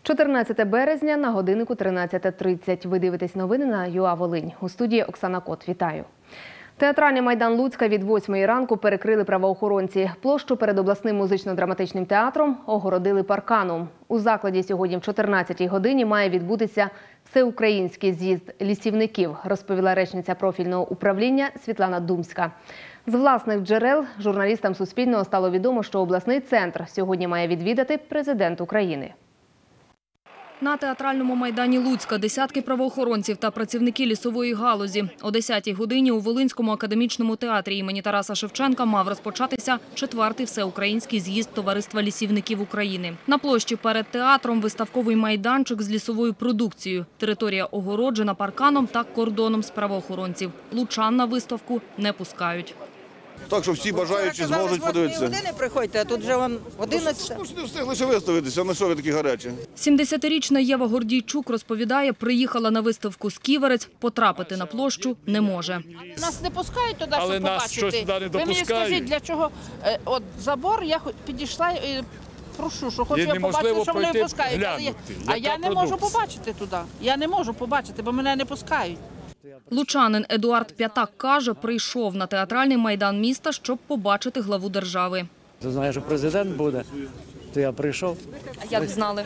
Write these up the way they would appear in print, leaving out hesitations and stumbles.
14 березня на годиннику 13:30. Ви дивитесь новини на ЮА Волинь. У студії Оксана Кот. Вітаю. Театральний майдан Луцька від 8 ранку перекрили правоохоронці. Площу перед обласним музично-драматичним театром огородили парканом. У закладі сьогодні в 14-й годині має відбутися всеукраїнський з'їзд лісівників, розповіла речниця профільного управління Світлана Думська. З власних джерел журналістам Суспільного стало відомо, що обласний центр сьогодні має відвідати президент України. На театральному майдані Луцька десятки правоохоронців та працівники лісової галузі. О 10-й годині у Волинському академічному театрі імені Тараса Шевченка мав розпочатися 4-й всеукраїнський з'їзд Товариства лісівників України. На площі перед театром виставковий майданчик з лісовою продукцією. Територія огороджена парканом та кордоном з правоохоронців. Лучан на виставку не пускають. Так що всі бажаючі зможуть подивитися. Не приходьте, а тут вже вам 11. Не встигли ще виставитися, на що ви такі гарячі? 70-річна Єва Гордійчук розповідає, приїхала на виставку з Ківерець, потрапити на площу не може. Нас не пускають туди, але щоб нас побачити. щось туди не Ви допускають. мені скажіть, для чого от забор, я підійшла і прошу, що хочу Є я побачити, неможливо що мене пройти, пускають. глянути, А яка я не можу продукція. побачити туди. Я не можу побачити, бо мене не пускають. Лучанин Едуард П'ятак каже, прийшов на театральний майдан міста, щоб побачити главу держави. Ти знаєш, що президент буде, то я прийшов. А як знали?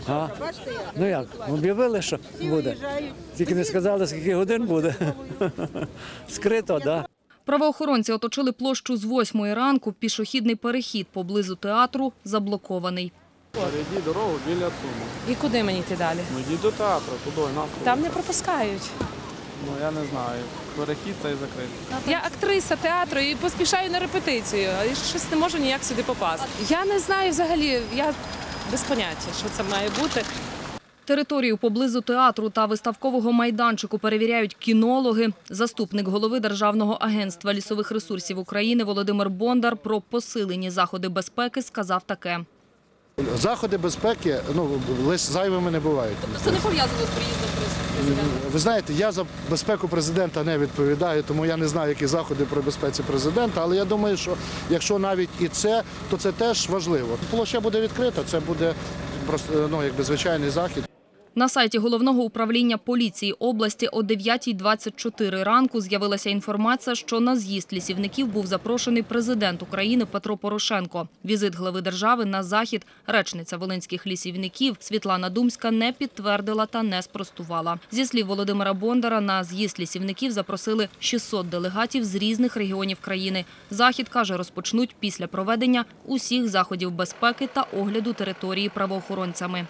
Ну як, об'явили, що буде. Тільки не сказали, скільки годин буде. Скрито, так. Да. Правоохоронці оточили площу з 8 ранку. Пішохідний перехід поблизу театру заблокований. Перейди дорогу біля Цуму. І куди мені йти далі? Ну йди до театру, туди, навколо. Там не пропускають. Ну я не знаю, перехід цей закритий. Я актриса театру і поспішаю на репетицію, а щось не можу ніяк сюди попасти. Я не знаю взагалі, я без поняття, що це має бути. Територію поблизу театру та виставкового майданчику перевіряють кінологи. Заступник голови Державного агентства лісових ресурсів України Володимир Бондар про посилені заходи безпеки сказав таке. Заходи безпеки зайвими не бувають. Тобто це не пов'язано з приїздом президента? Ви знаєте, я за безпеку президента не відповідаю, тому я не знаю, які заходи при безпеці президента, але я думаю, що якщо навіть і це, то це теж важливо. Площа буде відкрита, це буде просто звичайний захід. На сайті Головного управління поліції області о 9:24 ранку з'явилася інформація, що на з'їзд лісівників був запрошений президент України Петро Порошенко. Візит глави держави на захід речниця волинських лісівників Світлана Думська не підтвердила та не спростувала. Зі слів Володимира Бондара, на з'їзд лісівників запросили 600 делегатів з різних регіонів країни. Захід, каже, розпочнуть після проведення усіх заходів безпеки та огляду території правоохоронцями.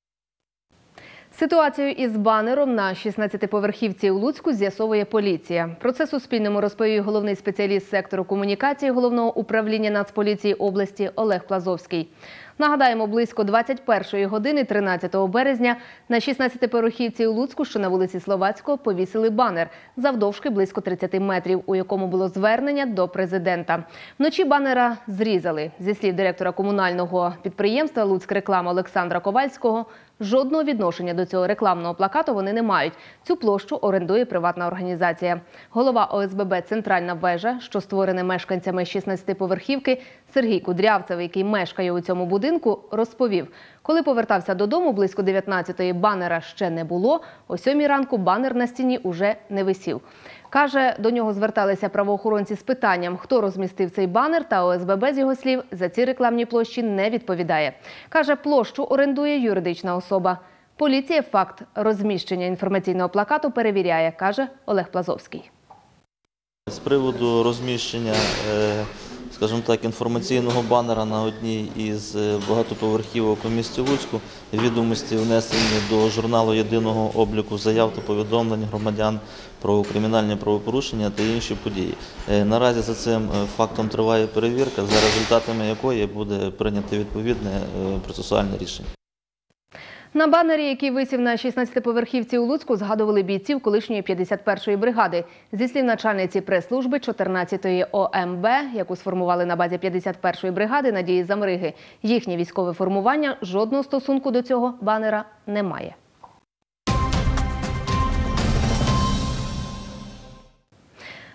Ситуацію із банером на 16-поверхівці у Луцьку з'ясовує поліція. Про це Суспільному розповів головний спеціаліст сектору комунікації Головного управління Нацполіції області Олег Плазовський. Нагадаємо, близько 21-ї години 13 березня на 16-поверхівці у Луцьку, що на вулиці Словацького, повісили банер завдовжки близько 30 метрів, у якому було звернення до президента. Вночі банера зрізали. Зі слів директора комунального підприємства «Луцькреклама» Олександра Ковальського, жодного відношення до цього рекламного плакату вони не мають. Цю площу орендує приватна організація. Голова ОСББ «Центральна вежа», що створене мешканцями 16-поверхівки, Сергій Кудрявцев, який мешкає у цьому будинку, розповів, коли повертався додому близько 19-ї, банера ще не було, о 7-й ранку банер на стіні уже не висів. Каже, до нього зверталися правоохоронці з питанням, хто розмістив цей банер, та ОСББ, з його слів, за ці рекламні площі не відповідає. Каже, площу орендує юридична особа. Поліція факт розміщення інформаційного плакату перевіряє, каже Олег Плазовський. З приводу розміщення, скажімо так, інформаційного банера на одній із багатоповерхівок у місті Луцьку, відомості внесені до журналу єдиного обліку заяв та повідомлень громадян про кримінальні правопорушення та інші події. Наразі за цим фактом триває перевірка, за результатами якої буде прийнято відповідне процесуальне рішення. На банері, який висів на 16-поверхівці у Луцьку, згадували бійців колишньої 51-ї бригади. Зі слів начальниці прес-служби 14-ї ОМБ, яку сформували на базі 51-ї бригади Надії Замриги, їхнє військове формування жодного стосунку до цього банера не має.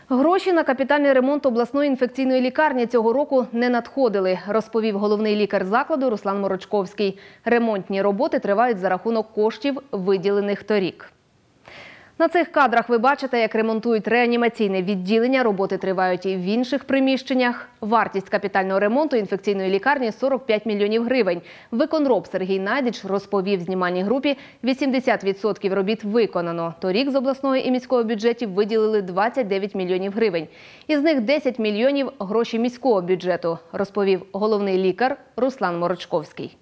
Гроші на капітальний ремонт обласної інфекційної лікарні цього року не надходили, розповів головний лікар закладу Руслан Морочковський. Ремонтні роботи тривають за рахунок коштів, виділених торік. На цих кадрах ви бачите, як ремонтують реанімаційне відділення. Роботи тривають і в інших приміщеннях. Вартість капітального ремонту інфекційної лікарні – 45 мільйонів гривень. Виконроб Сергій Найдич розповів знімальній групі, 80% робіт виконано. Торік з обласного і міського бюджетів виділили 29 мільйонів гривень. Із них 10 мільйонів – гроші міського бюджету, розповів головний лікар Руслан Морочковський.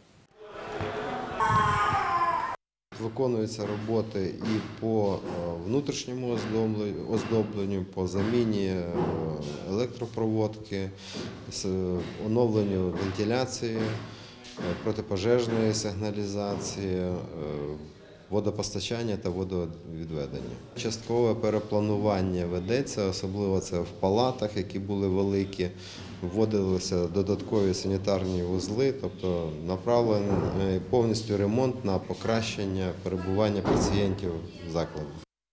Виконуються роботи і по внутрішньому оздобленню, по заміні електропроводки, оновленню вентиляції, протипожежної сигналізації, водопостачання та водовідведення. Часткове перепланування ведеться, особливо це в палатах, які були великі. Вводилися додаткові санітарні вузли, тобто направлений повністю ремонт на покращення перебування пацієнтів в закладі.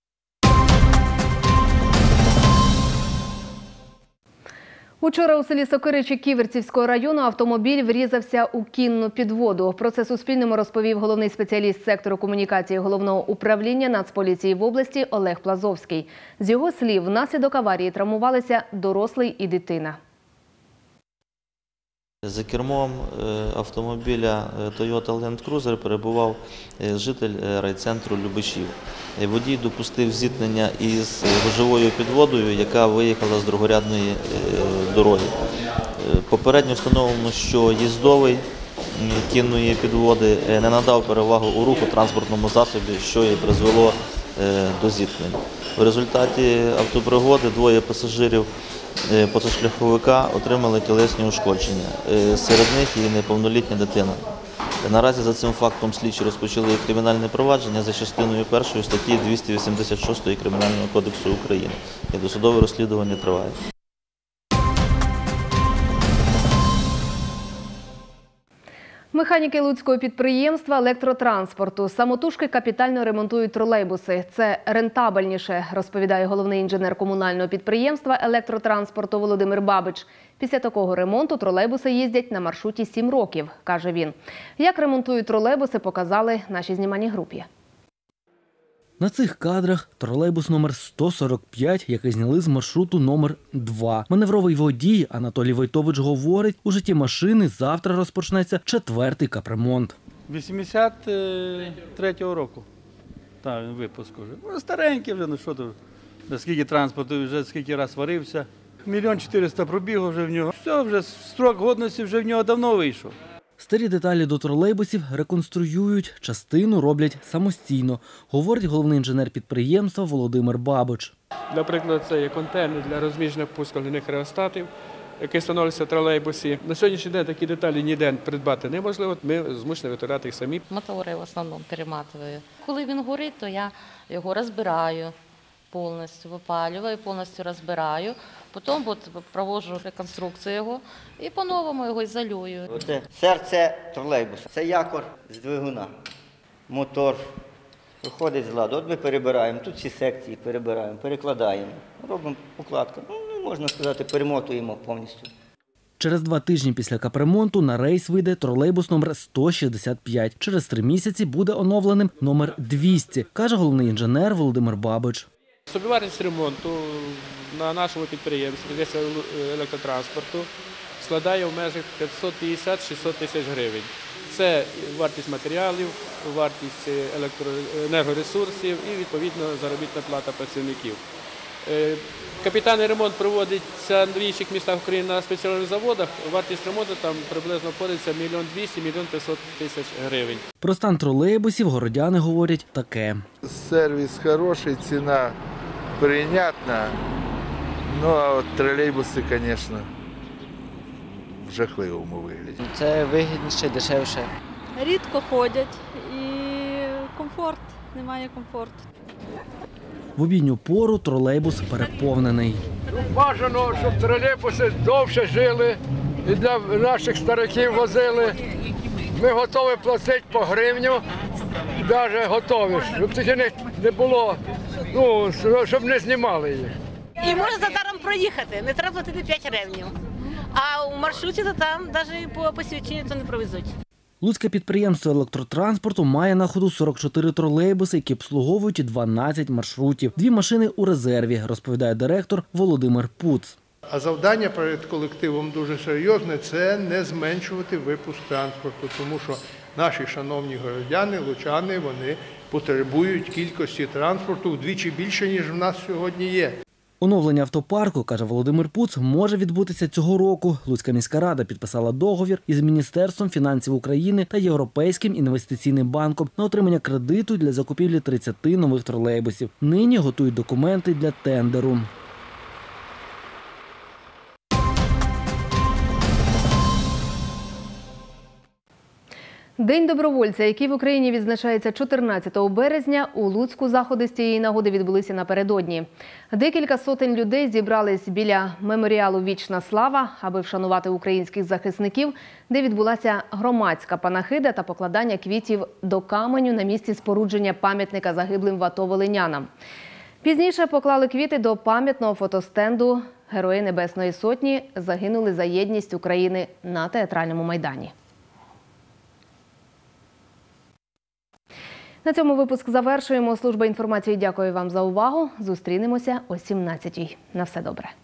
Учора у селі Сокиричі Ківерцівського району автомобіль врізався у кінну підводу. Про це Суспільному розповів головний спеціаліст сектору комунікації Головного управління Нацполіції в області Олег Плазовський. З його слів, внаслідок аварії травмувалися дорослий і дитина. За кермом автомобіля Toyota Land Cruiser перебував житель райцентру Любешів. Водій допустив зіткнення із гужовою підводою, яка виїхала з другорядної дороги. Попередньо встановлено, що їздовий кінної підводи не надав перевагу у руху транспортному засобі, що і призвело до зіткнень. В результаті автопригоди двоє пасажирів позашляховика отримали тілесні ушкодження. Серед них і неповнолітня дитина. Наразі за цим фактом слідчі розпочали кримінальне провадження за частиною 1 статті 286 Кримінального кодексу України. І досудове розслідування триває. Механіки луцького підприємства електротранспорту самотужки капітально ремонтують тролейбуси. Це рентабельніше, розповідає головний інженер комунального підприємства електротранспорту Володимир Бабич. Після такого ремонту тролейбуси їздять на маршруті 7 років, каже він. Як ремонтують тролейбуси, показали нашій знімальній групі. На цих кадрах тролейбус номер 145, який зняли з маршруту номер 2. Маневровий водій Анатолій Войтович говорить, у житті машини завтра розпочнеться 4-й капремонт. 83-го року. Так, випуск вже. Ну, старенький вже, ну що тут. Скільки транспорту, вже скільки раз варився. 1 400 000 пробігу вже в нього. Все, вже строк годності вже в нього давно вийшов. Старі деталі до тролейбусів реконструюють, частину роблять самостійно, говорить головний інженер підприємства Володимир Бабич. Наприклад, це є контейнер для розміщення пускальних реостатів, який встановлюється в тролейбусі. На сьогоднішній день такі деталі ніде придбати неможливо, ми змушені витирати їх самі. Мотори в основному перематую. Коли він горить, то я його розбираю повністю, випалюю, повністю розбираю. Потім проводжу реконструкцію його і по-новому його ізолюю. Це серце тролейбуса, це якор з двигуна. Мотор виходить з ладу. От ми перебираємо, тут всі секції перебираємо, перекладаємо, робимо укладку. Ну, можна сказати, перемотуємо повністю. Через 2 тижні після капремонту на рейс вийде тролейбус номер 165. Через 3 місяці буде оновленим номер 200, каже головний інженер Володимир Бабич. Собівартість ремонту на нашому підприємстві електротранспорту складає в межах 550-600 тисяч гривень. Це вартість матеріалів, вартість енергоресурсів і, відповідно, заробітна плата працівників. Капітальний ремонт проводиться в інших містах України на спеціальних заводах. Вартість ремонту там приблизно обходиться 1 200 000 – 1 500 тисяч гривень. Про стан тролейбусів городяни говорять таке. Сервіс хороший, ціна прийнятна. Ну, а от тролейбуси, звісно, в жахливому вигляді. Це вигідніше, дешевше. Рідко ходять і комфорт, немає комфорту. В обідню пору тролейбус переповнений. Бажано, щоб тролейбуси довше жили і для наших стариків возили. Ми готові платити по гривню, навіть готові, щоб тільки не було, ну, щоб не знімали їх. І можна за даром проїхати, не треба платити 5 гривень. А у маршруті то там навіть по посвідченню це не провезуть. Луцьке підприємство електротранспорту має на ходу 44 тролейбуси, які обслуговують 12 маршрутів. 2 машини у резерві, розповідає директор Володимир Пуц. А завдання перед колективом дуже серйозне – це не зменшувати випуск транспорту, тому що наші шановні городяни, лучани, вони потребують кількості транспорту вдвічі більше, ніж в нас сьогодні є. Оновлення автопарку, каже Володимир Пуц, може відбутися цього року. Луцька міська рада підписала договір із Міністерством фінансів України та Європейським інвестиційним банком на отримання кредиту для закупівлі 30 нових тролейбусів. Нині готують документи для тендеру. День добровольця, який в Україні відзначається 14 березня, у Луцьку заходи з цієї нагоди відбулися напередодні. Декілька сотень людей зібрались біля меморіалу «Вічна слава», аби вшанувати українських захисників, де відбулася громадська панахида та покладання квітів до каменю на місці спорудження пам'ятника загиблим в АТО волинянам. Пізніше поклали квіти до пам'ятного фотостенду «Герої Небесної Сотні загинули за єдність України» на Театральному майдані. На цьому випуск завершуємо. Служба інформації дякую вам за увагу. Зустрінемося о 17-й. На все добре.